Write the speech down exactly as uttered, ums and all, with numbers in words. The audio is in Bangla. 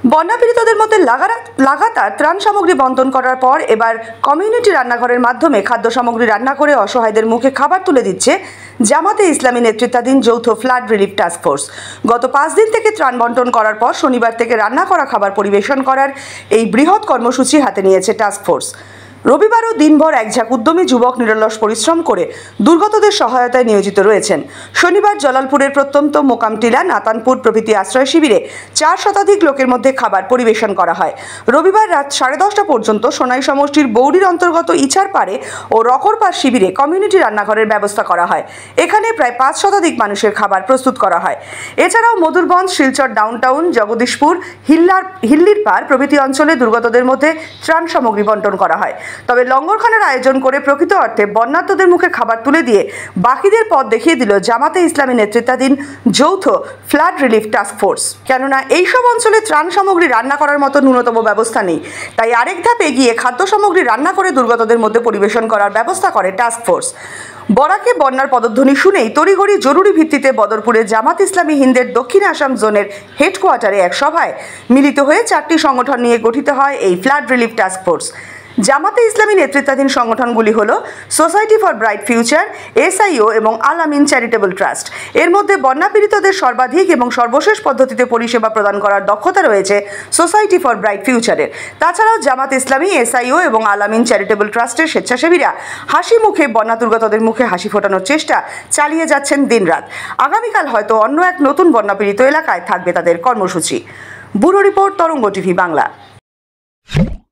বন্যা পীড়িতদের মধ্যে লাগাতার ত্রাণ সামগ্রী বন্টন করার পর এবার কমিউনিটি রান্নাঘরের মাধ্যমে খাদ্য সামগ্রী রান্না করে অসহায়দের মুখে খাবার তুলে দিচ্ছে জামাতে ইসলামী নেতৃত্বাধীন যৌথ ফ্লাড রিলিফ টাস্ক ফোর্স। গত পাঁচ দিন থেকে ত্রাণ বন্টন করার পর শনিবার থেকে রান্না করা খাবার পরিবেশন করার এই বৃহৎ কর্মসূচি হাতে নিয়েছে টাস্ক ফোর্স। রবিবারও দিনভর একঝাঁক উদ্যমী যুবক নিরলস পরিশ্রম করে দুর্গতদের সহায়তায় নিয়োজিত রয়েছেন। শনিবার জলালপুরের প্রত্যন্ত মোকামটিলা, নাতানপুর প্রভৃতি আশ্রয় শিবিরে চার শতাধিক লোকের মধ্যে খাবার পরিবেশন করা হয়। রবিবার রাত সাড়ে দশটা পর্যন্ত সোনাই সমষ্টির বৌড়ির অন্তর্গত ইছারপাড়ে ও রকরপাড় শিবিরে কমিউনিটি রান্নাঘরের ব্যবস্থা করা হয়। এখানে প্রায় পাঁচ শতাধিক মানুষের খাবার প্রস্তুত করা হয়। এছাড়াও মধুরগঞ্জ, শিলচর ডাউনটাউন, জগদীশপুর, হিল্লার হিল্লির পাড় প্রভৃতি অঞ্চলে দুর্গতদের মধ্যে ত্রাণ সামগ্রী বন্টন করা হয়। তবে লঙ্গরখানার আয়োজন করে প্রকৃত অর্থে বন্যার্তদের মুখে খাবার তুলে দিয়ে বাকিদের পথ দেখিয়ে দিল জামাতে ইসলামী নেতৃত্বাধীন যৌথ ফ্লাড রিলিফ টাস্ক ফোর্স। কেননা এইসব অঞ্চলে ত্রাণ সামগ্রী রান্না করার মতো ন্যূনতম ব্যবস্থা নেই, তাই আরেক ধাপ এগিয়ে খাদ্য সামগ্রী রান্না করে দুর্গতদের মধ্যে পরিবেশন করার ব্যবস্থা করে টাস্ক ফোর্স। বরাকে বন্যার পদধ্বনি শুনেই তড়িঘড়ি জরুরি ভিত্তিতে বদরপুরে জামাত ইসলামী হিন্দের দক্ষিণ আসাম জোনের হেডকোয়ার্টারে এক সভায় মিলিত হয়ে চারটি সংগঠন নিয়ে গঠিত হয় এই ফ্লাড রিলিফ টাস্ক ফোর্স। জামাতে ইসলামী নেতৃত্বাধীন সংগঠনগুলি হল society for bright future, SIO এবং আল আমিন চ্যারিটেবল ট্রাস্ট। এর মধ্যে বন্যা পীড়িতদের সর্বাধিক এবং সর্বশেষ পদ্ধতিতে পরিষেবা প্রদান করার দক্ষতা রয়েছে সোসাইটি ফর ব্রাইট ফিউচারের। তাছাড়াও জামাত ইসলামী, এসআইও এবং আল আমিন চ্যারিটেবল ট্রাস্টের স্বেচ্ছাসেবীরা হাসি মুখে বন্যা দুর্গতদের মুখে হাসি ফোটানোর চেষ্টা চালিয়ে যাচ্ছেন দিনরাত। আগামীকাল হয়তো অন্য এক নতুন বন্যা পীড়িত এলাকায় থাকবে তাদের কর্মসূচি। Bureau report, Taranga TV Bangla.